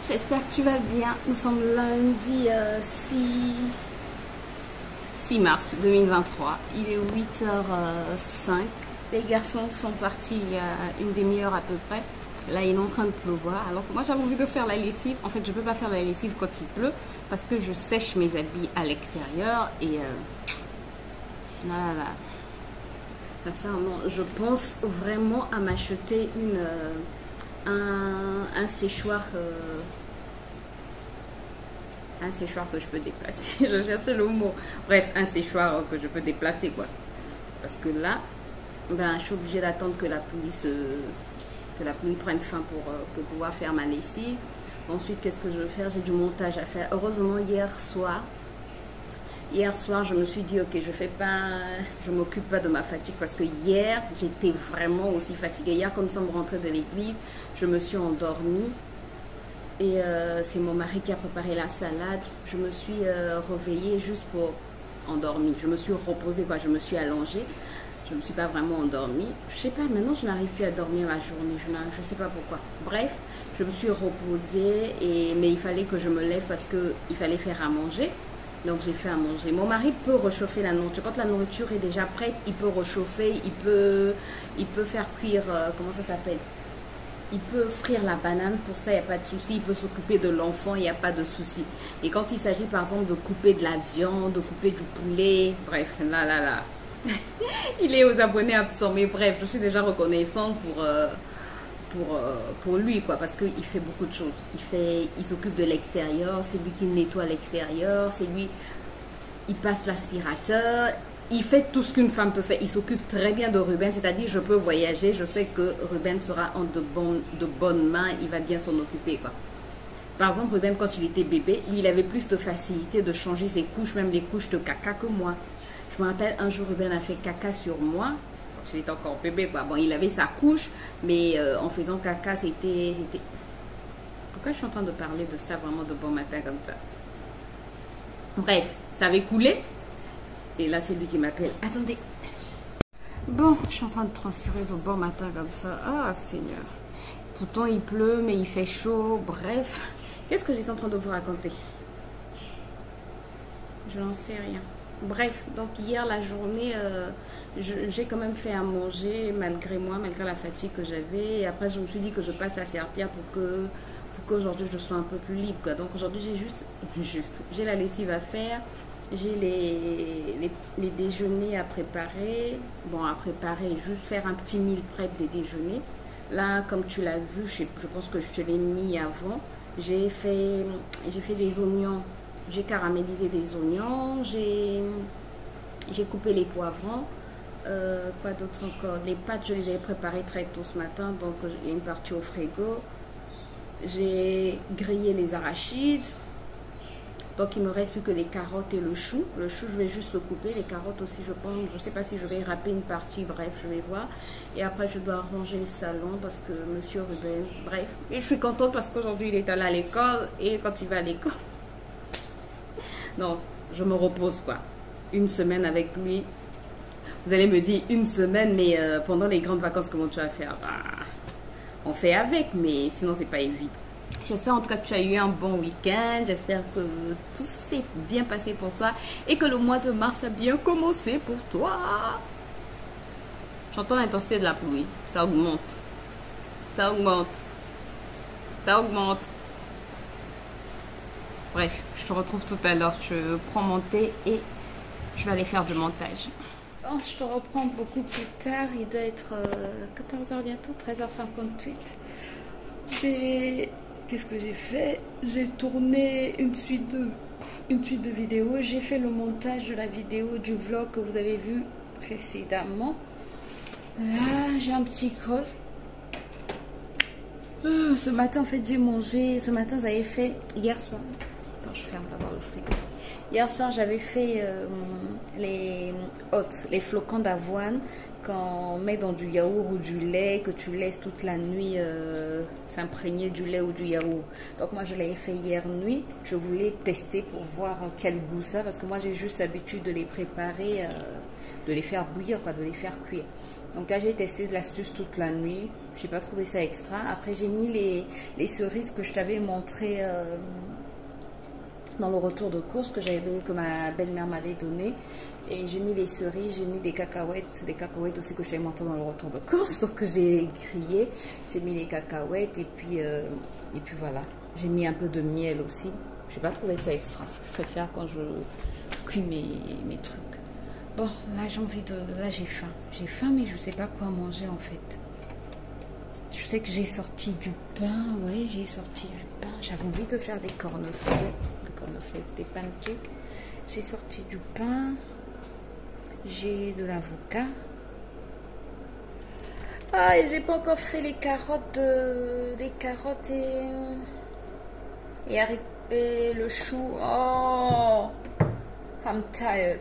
J'espère que tu vas bien. Nous sommes lundi 6 mars 2023. Il est 8h05. Les garçons sont partis il y a une demi-heure à peu près. Là, il est en train de pleuvoir. Alors que moi, j'avais envie de faire la lessive. En fait, je ne peux pas faire la lessive quand il pleut parce que je sèche mes habits à l'extérieur. Et là. Sincèrement, je pense vraiment à m'acheter un séchoir que je peux déplacer. Je cherchais le mot. Bref, un séchoir que je peux déplacer, quoi. Parce que là, ben, je suis obligée d'attendre que la pluie prenne fin pour pouvoir faire ma lessive. Ensuite, qu'est-ce que je veux faire? J'ai du montage à faire. Heureusement, hier soir, je me suis dit, ok, je m'occupe pas de ma fatigue parce que hier, j'étais vraiment aussi fatiguée. Hier, quand nous sommes rentrés de l'église, je me suis endormie et c'est mon mari qui a préparé la salade. Je me suis réveillée juste pour endormir. Je me suis reposée, quoi. Je me suis allongée. Je ne me suis pas vraiment endormie. Je sais pas, maintenant, je n'arrive plus à dormir la journée. Je ne sais pas pourquoi. Bref, je me suis reposée, mais il fallait que je me lève parce qu'il fallait faire à manger. Donc j'ai fait à manger. Mon mari peut réchauffer la nourriture. Quand la nourriture est déjà prête, il peut réchauffer, il peut faire cuire, comment ça s'appelle? Il peut frire la banane, pour ça il n'y a pas de souci. Il peut s'occuper de l'enfant, il n'y a pas de souci. Et quand il s'agit par exemple de couper de la viande, de couper du poulet, bref, là. Il est aux abonnés absorbés. Bref, je suis déjà reconnaissante pour lui, quoi, parce qu'il fait beaucoup de choses. Il s'occupe de l'extérieur, c'est lui qui nettoie l'extérieur, c'est lui, il passe l'aspirateur, il fait tout ce qu'une femme peut faire. Il s'occupe très bien de Ruben, c'est-à-dire je peux voyager, je sais que Ruben sera en de bonnes mains, il va bien s'en occuper, quoi. Par exemple, Ruben, quand il était bébé, lui, il avait plus de facilité de changer ses couches, même les couches de caca, que moi. Je me rappelle, un jour, Ruben a fait caca sur moi. Il était encore bébé, quoi. Bon, il avait sa couche, mais en faisant caca, c'était... Pourquoi je suis en train de parler de ça vraiment de bon matin comme ça? Bref, ça avait coulé. Et là, c'est lui qui m'appelle. Attendez. Bon, je suis en train de transférer de bon matin comme ça. Ah, Seigneur. Pourtant, il pleut, mais il fait chaud. Bref. Qu'est-ce que j'étais en train de vous raconter? Je n'en sais rien. Bref, donc hier la journée, j'ai quand même fait à manger malgré moi, malgré la fatigue que j'avais. Et après, je me suis dit que je passe à Serpia pour qu'aujourd'hui je sois un peu plus libre, quoi. Donc aujourd'hui, j'ai la lessive à faire, j'ai les déjeuners à préparer. Bon, à préparer, juste faire un petit meal prep des déjeuners. Là, comme tu l'as vu, je pense que je te l'ai mis avant. J'ai fait des oignons. J'ai caramélisé des oignons, j'ai coupé les poivrons, quoi d'autre encore? Les pâtes, je les avais préparées très tôt ce matin, donc il y a une partie au frigo. J'ai grillé les arachides, donc il me reste plus que les carottes et le chou. Le chou, je vais juste le couper, les carottes aussi, je pense, je ne sais pas si je vais râper une partie, bref, je vais voir. Et après, je dois ranger le salon parce que monsieur Ruben, bref. Et je suis contente parce qu'aujourd'hui, il est allé à l'école et quand il va à l'école... Non, je me repose, quoi. Une semaine avec lui. Vous allez me dire une semaine, mais pendant les grandes vacances, comment tu vas faire? Bah, on fait avec, mais sinon, c'est pas évident. J'espère en tout cas que tu as eu un bon week-end. J'espère que tout s'est bien passé pour toi et que le mois de mars a bien commencé pour toi. J'entends l'intensité de la pluie. Ça augmente. Ça augmente. Ça augmente. Bref, je te retrouve tout à l'heure. Je prends mon thé et je vais aller faire du montage. Bon, je te reprends beaucoup plus tard. Il doit être 14h bientôt, 13h58. Qu'est-ce que j'ai fait? J'ai tourné une suite de vidéos. J'ai fait le montage de la vidéo du vlog que vous avez vu précédemment. Là, j'ai un petit creux. Ce matin, en fait, j'ai mangé. Ce matin, j'avais fait hier soir. Attends, je ferme d'abord le frigo. Hier soir, j'avais fait les flocons d'avoine qu'on met dans du yaourt ou du lait, que tu laisses toute la nuit s'imprégner du lait ou du yaourt. Donc moi, je l'avais fait hier nuit. Je voulais tester pour voir quel goût ça, parce que moi, j'ai juste l'habitude de les préparer de les faire bouillir, quoi, de les faire cuire. Donc là, j'ai testé de l'astuce toute la nuit. J'ai pas trouvé ça extra. Après, j'ai mis les cerises que je t'avais montré dans le retour de course que ma belle-mère m'avait donné. Et j'ai mis les cerises, j'ai mis des cacahuètes aussi que je t'avais montré dans le retour de course. Donc j'ai grillé, j'ai mis les cacahuètes et puis voilà. J'ai mis un peu de miel aussi. J'ai pas trouvé ça extra. Je préfère quand je cuis mes trucs. Bon, là là j'ai faim. J'ai faim mais je sais pas quoi manger en fait. Je sais que j'ai sorti du pain, oui, j'ai sorti du pain. J'avais envie de faire des cornflakes, des pancakes. J'ai sorti du pain. J'ai de l'avocat. Ah, et j'ai pas encore fait les carottes, des carottes et le chou. Oh, I'm tired.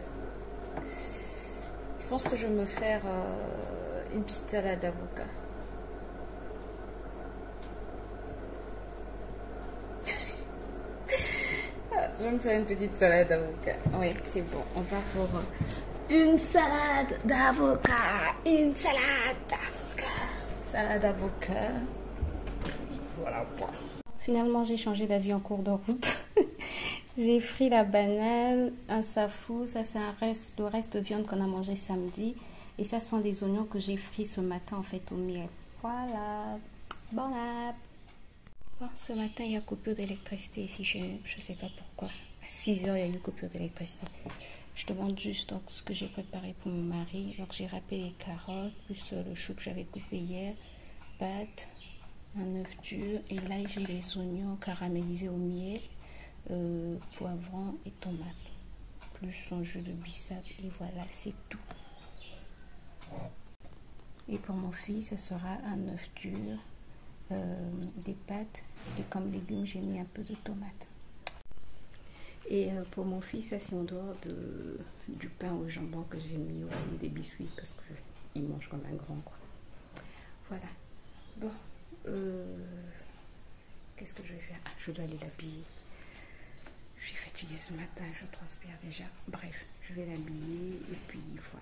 Je pense que je vais me faire une petite salade d'avocat. Je vais me faire une petite salade d'avocat. Oui, c'est bon. On va pour une salade d'avocat. Une salade d'avocat. Salade d'avocat. Voilà. Finalement, j'ai changé d'avis en cours de route. J'ai frit la banane, un safou. Ça, c'est le reste de viande qu'on a mangé samedi. Et ça sont des oignons que j'ai frits ce matin, en fait, au miel. Voilà. Bon app. Ce matin, il y a coupure d'électricité ici chez nous. Je ne sais pas pourquoi. À 6 heures, il y a eu coupure d'électricité. Je demande juste donc, ce que j'ai préparé pour mon mari. Donc, j'ai râpé les carottes, plus le chou que j'avais coupé hier, pâte, un œuf dur. Et là, j'ai les oignons caramélisés au miel, poivron et tomate. Plus son jus de bissap. Et voilà, c'est tout. Et pour mon fils, ce sera un œuf dur. Des pâtes et comme légumes j'ai mis un peu de tomate. Et pour mon fils, ça c'est en dehors du pain au jambon que j'ai mis aussi des biscuits parce qu'il mange comme un grand quoi. Voilà. Bon, qu'est-ce que je vais faire? Ah, je dois aller l'habiller. Je suis fatiguée ce matin, je transpire déjà. Bref, je vais l'habiller et puis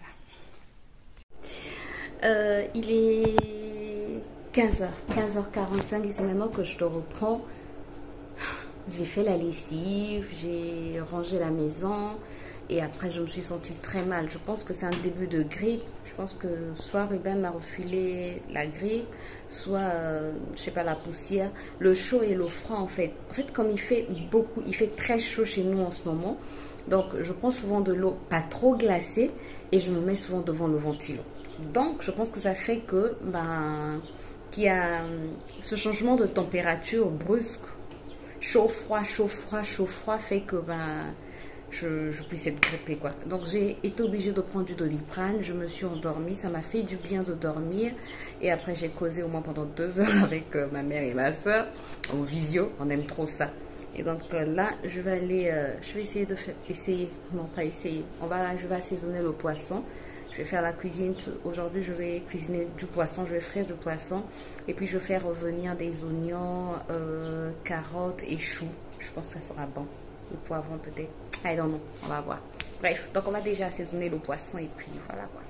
voilà. Il est 15h45 et c'est maintenant que je te reprends. J'ai fait la lessive, j'ai rangé la maison et après je me suis sentie très mal. Je pense que c'est un début de grippe. Je pense que soit Ruben m'a refilé la grippe, soit je sais pas, la poussière, le chaud et l'eau froid en fait. En fait comme il fait très chaud chez nous en ce moment. Donc je prends souvent de l'eau pas trop glacée et je me mets souvent devant le ventilo. Donc je pense que ça fait que qu'il y a ce changement de température brusque, chaud, froid, fait que je puisse être grippée quoi. Donc j'ai été obligée de prendre du Doliprane, je me suis endormie, ça m'a fait du bien de dormir et après j'ai causé au moins pendant 2 heures avec ma mère et ma soeur en visio, on aime trop ça. Et donc là je vais essayer de faire, je vais assaisonner le poisson. Je vais faire la cuisine. Aujourd'hui, je vais cuisiner du poisson. Je vais frire du poisson. Et puis, je vais faire revenir des oignons, carottes et choux. Je pense que ça sera bon. Le poivron peut-être. I don't know. On va voir. Bref, donc on va déjà assaisonner le poisson. Et puis, voilà quoi.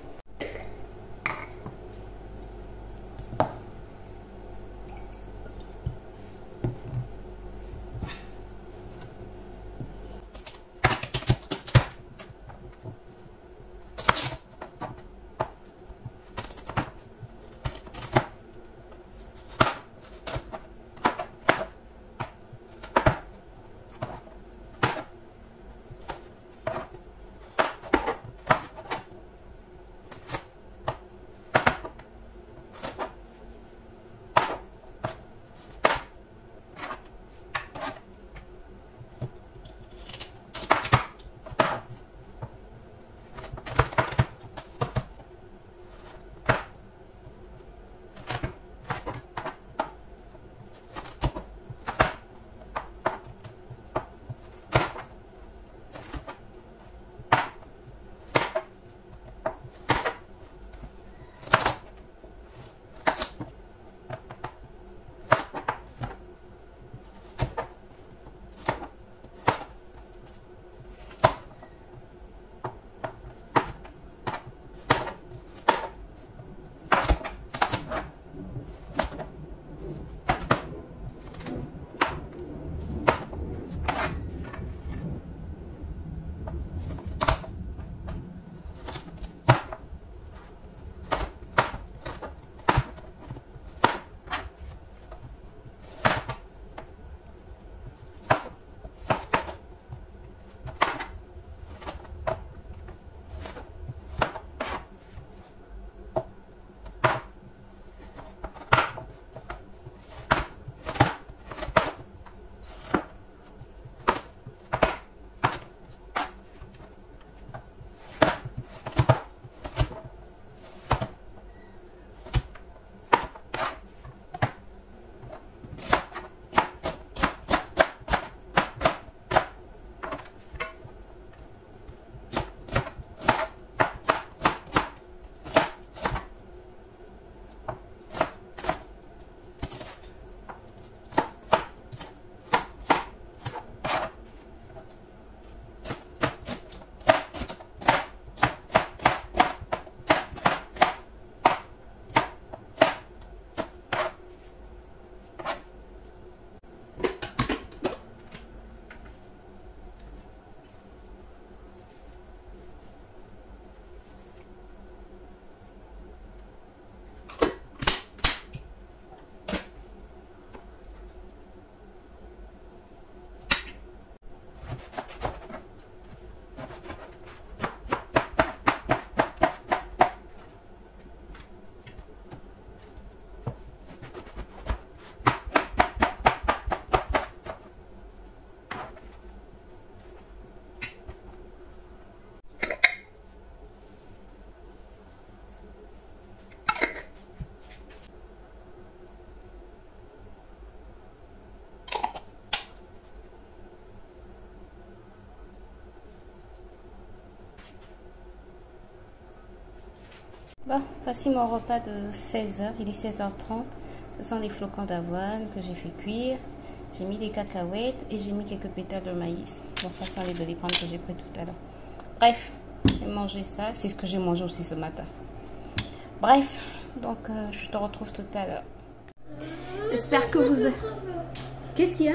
Bon, voici mon repas de 16h. Il est 16h30. Ce sont des flocons d'avoine que j'ai fait cuire. J'ai mis des cacahuètes et j'ai mis quelques pétales de maïs. Bon, ça sont les Doliprane que j'ai pris tout à l'heure. Bref, j'ai mangé ça. C'est ce que j'ai mangé aussi ce matin. Bref, donc je te retrouve tout à l'heure. J'espère que vous... Qu'est-ce qu'il y a?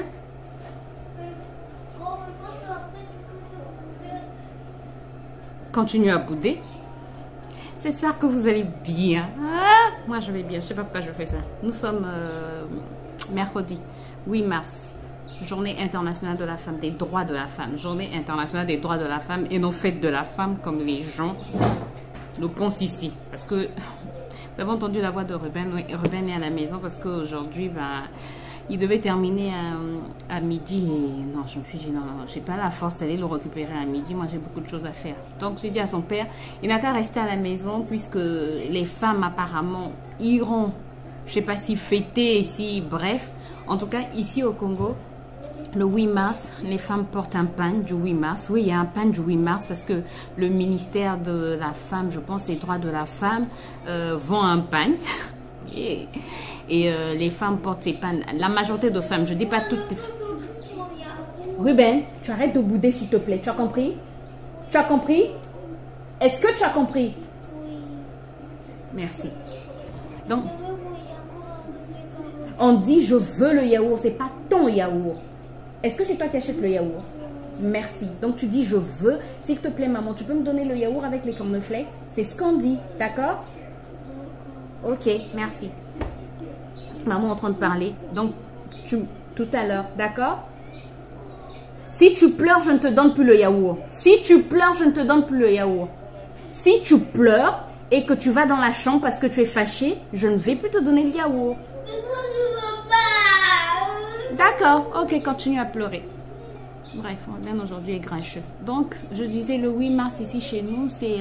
Continue à bouder. J'espère que vous allez bien. Ah, moi, je vais bien. Je ne sais pas pourquoi je fais ça. Nous sommes mercredi 8 mars. Journée internationale de la femme, des droits de la femme. Journée internationale des droits de la femme et non fête de la femme comme les gens le pensent ici. Parce que vous avez entendu la voix de Ruben. Oui, Ruben est à la maison parce qu'aujourd'hui, ben, il devait terminer à midi. Et non, je me suis dit, non, j'ai pas la force d'aller le récupérer à midi. Moi, j'ai beaucoup de choses à faire. Donc, j'ai dit à son père, il n'a qu'à rester à la maison puisque les femmes, apparemment, iront, je sais pas si fêter, si, bref. En tout cas, ici au Congo, le 8 mars, les femmes portent un pagne du 8 mars. Oui, il y a un pagne du 8 mars parce que le ministère de la femme, je pense, les droits de la femme, vend un pagne. Et les femmes portent ces pagnes. La majorité de femmes, je ne dis pas toutes les femmes. Ruben, tu arrêtes de bouder s'il te plaît. Tu as compris? Tu as compris? Est-ce que tu as compris? Oui. Merci. Donc, on dit je veux le yaourt, c'est pas ton yaourt. Est-ce que c'est toi qui achètes le yaourt? Merci. Donc tu dis je veux. S'il te plaît maman, tu peux me donner le yaourt avec les cornflakes? C'est ce qu'on dit, d'accord? Ok, merci. Maman est en train de parler. Donc tout à l'heure, d'accord? Si tu pleures, je ne te donne plus le yaourt. Si tu pleures, je ne te donne plus le yaourt. Si tu pleures et que tu vas dans la chambre parce que tu es fâché, je ne vais plus te donner le yaourt. D'accord, ok, continue à pleurer. Bref, Ruben aujourd'hui est grincheux. Donc, je disais le 8 mars ici chez nous, c'est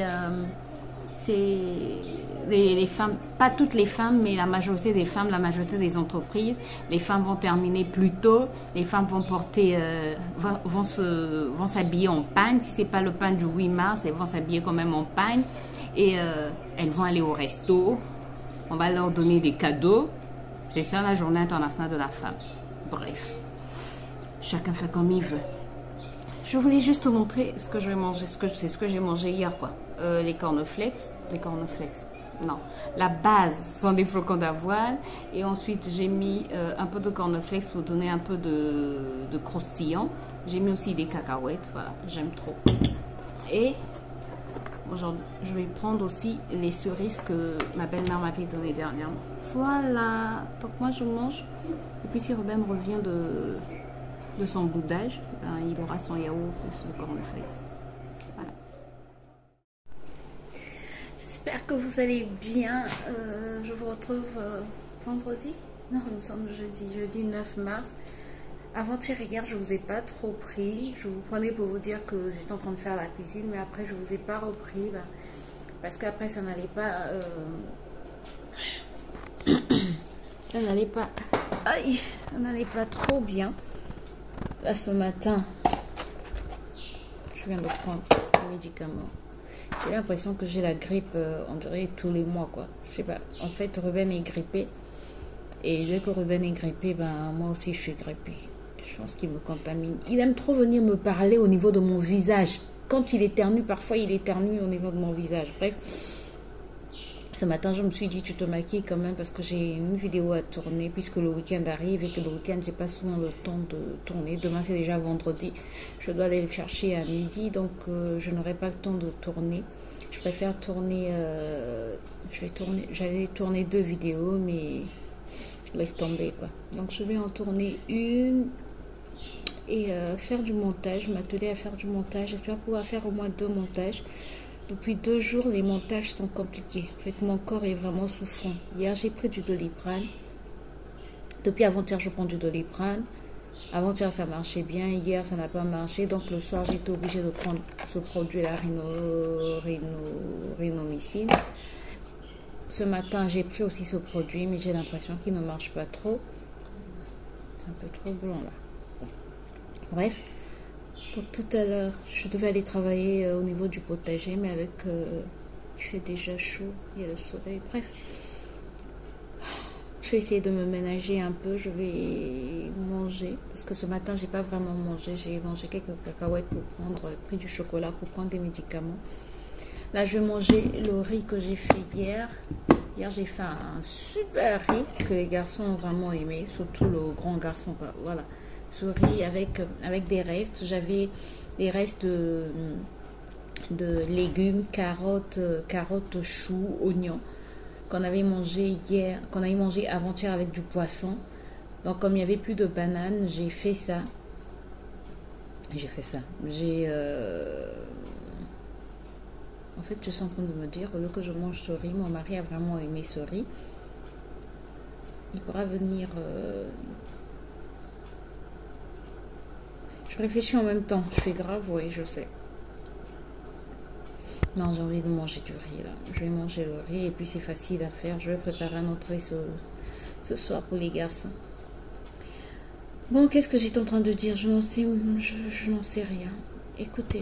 les femmes, pas toutes les femmes, mais la majorité des femmes, la majorité des entreprises. Les femmes vont terminer plus tôt, les femmes vont porter, vont s'habiller en pagne. Si ce n'est pas le pagne du 8 mars, elles vont s'habiller quand même en pagne. Et elles vont aller au resto, on va leur donner des cadeaux. C'est ça la journée internationale de la femme. Bref, chacun fait comme il veut. Je voulais juste te montrer ce que je vais manger, c'est ce que j'ai mangé hier, quoi. Les cornflakes, non. La base sont des flocons d'avoine et ensuite j'ai mis un peu de cornflakes pour donner un peu de croustillant. J'ai mis aussi des cacahuètes, voilà, j'aime trop. Et aujourd'hui, je vais prendre aussi les cerises que ma belle-mère m'avait données dernièrement. Voilà, donc moi je mange. Et puis si Ruben revient de son boudage, ben, il aura son yaourt et son cornflakes. Voilà. J'espère que vous allez bien. Je vous retrouve vendredi. Non, nous sommes jeudi 9 mars. Avant-hier, hier, je ne vous ai pas trop pris. Je vous prenais pour vous dire que j'étais en train de faire la cuisine, mais après, je ne vous ai pas repris. Ben, parce qu'après, ça n'allait pas... ça n'allait pas... Aïe, ça n'allait pas trop bien. Là, ce matin, je viens de prendre un médicament. J'ai l'impression que j'ai la grippe, on dirait, tous les mois, quoi. Je sais pas. En fait, Ruben est grippé. Et dès que Ruben est grippé, ben, moi aussi, je suis grippée. Je pense qu'il me contamine. Il aime trop venir me parler au niveau de mon visage. Quand il éternue, parfois, il éternue au niveau de mon visage. Bref. Ce matin, je me suis dit, tu te maquilles quand même parce que j'ai une vidéo à tourner puisque le week-end arrive et que le week-end, j'ai pas souvent le temps de tourner. Demain, c'est déjà vendredi. Je dois aller le chercher à midi, donc je n'aurai pas le temps de tourner. Je préfère tourner, j'allais tourner 2 vidéos, mais laisse tomber, quoi. Donc, je vais en tourner une et faire du montage, m'atteler à faire du montage. J'espère pouvoir faire au moins 2 montages. Depuis 2 jours, les montages sont compliqués. En fait, mon corps est vraiment souffrant. Hier, j'ai pris du Doliprane. Depuis avant-hier, je prends du Doliprane. Avant-hier, ça marchait bien. Hier, ça n'a pas marché. Donc, le soir, j'étais obligée de prendre ce produit, la rhinomycine. Ce matin, j'ai pris aussi ce produit, mais j'ai l'impression qu'il ne marche pas trop. C'est un peu trop blanc, là. Bref. Donc tout à l'heure, je devais aller travailler au niveau du potager, mais avec Il fait déjà chaud, il y a le soleil. Bref, je vais essayer de me ménager un peu. Je vais manger parce que ce matin, j'ai pas vraiment mangé. J'ai mangé quelques cacahuètes pour prendre, pris du chocolat pour prendre des médicaments. Là, je vais manger le riz que j'ai fait hier. Hier, j'ai fait un super riz que les garçons ont vraiment aimé, surtout le grand garçon. Voilà, ce riz avec des restes. J'avais des restes de légumes, carottes, choux, oignons qu'on avait mangé hier, qu'on avait mangé avant-hier avec du poisson. Donc, comme il n'y avait plus de bananes, j'ai fait ça. En fait, je suis en train de me dire, au lieu que je mange ce riz, mon mari a vraiment aimé ce riz. Il pourra venir... Je réfléchis en même temps. Je fais grave, oui, je sais. Non, j'ai envie de manger du riz, là. Je vais manger le riz et puis c'est facile à faire. Je vais préparer un autre riz ce soir pour les garçons. Bon, qu'est-ce que j'étais en train de dire? Je n'en sais rien. Écoutez,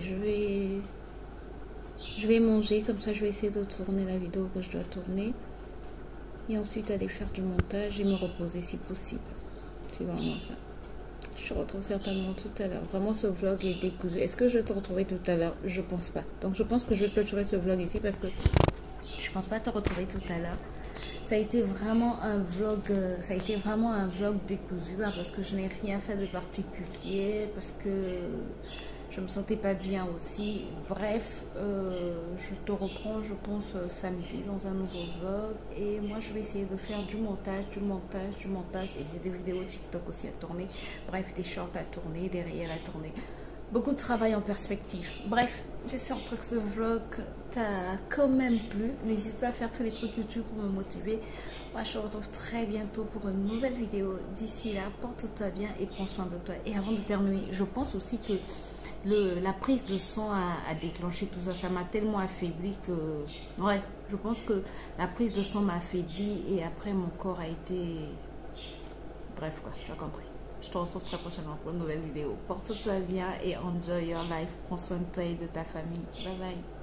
je vais manger, comme ça je vais essayer de tourner la vidéo que je dois tourner. Et ensuite aller faire du montage et me reposer si possible. C'est vraiment ça. Je te retrouve certainement tout à l'heure. Vraiment, ce vlog est décousu. Est-ce que je vais te retrouver tout à l'heure? Je pense pas. Donc, je pense que je vais clôturer ce vlog ici parce que je pense pas te retrouver tout à l'heure. Ça a été vraiment un vlog, décousu hein, parce que je n'ai rien fait de particulier, parce que je me sentais pas bien aussi. Bref, je te reprends, je pense, samedi dans un nouveau vlog. Et moi, je vais essayer de faire du montage. Et j'ai des vidéos TikTok aussi à tourner. Bref, des shorts à tourner, des réels à tourner. Beaucoup de travail en perspective. Bref, j'espère que ce vlog t'a quand même plu. N'hésite pas à faire tous les trucs YouTube pour me motiver. Moi, je te retrouve très bientôt pour une nouvelle vidéo. D'ici là, porte-toi bien et prends soin de toi. Et avant de terminer, je pense aussi que la prise de sang a déclenché tout ça. Ça m'a tellement affaibli que... Ouais, je pense que la prise de sang m'a affaibli et après mon corps a été... Bref quoi, tu as compris. Je te retrouve très prochainement pour une nouvelle vidéo. Porte-toi bien et enjoy your life. Prends soin de toi et de ta famille. Bye bye.